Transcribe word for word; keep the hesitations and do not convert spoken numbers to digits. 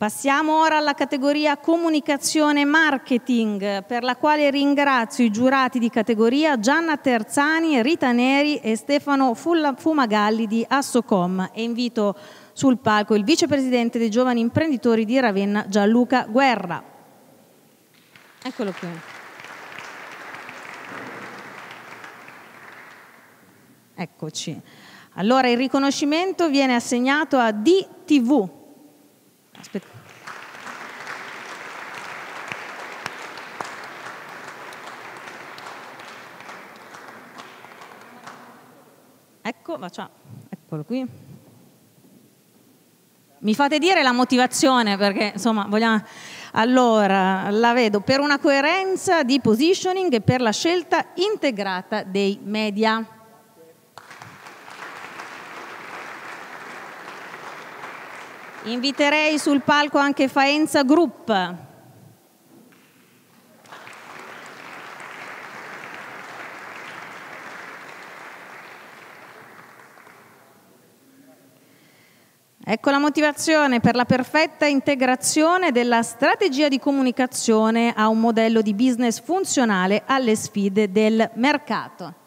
Passiamo ora alla categoria comunicazione e marketing, per la quale ringrazio i giurati di categoria Gianna Terzani, Rita Neri e Stefano Fumagalli di Assocom, e invito sul palco il vicepresidente dei giovani imprenditori di Ravenna, Gianluca Guerra. Eccolo qui. Eccoci. Allora il riconoscimento viene assegnato a D T V. Aspetta. Ecco, facciamo. Eccolo qui. Mi fate dire la motivazione perché insomma vogliamo. Allora, la vedo per una coerenza di positioning e per la scelta integrata dei media. Inviterei sul palco anche Faenza Group. Ecco la motivazione: per la perfetta integrazione della strategia di comunicazione a un modello di business funzionale alle sfide del mercato.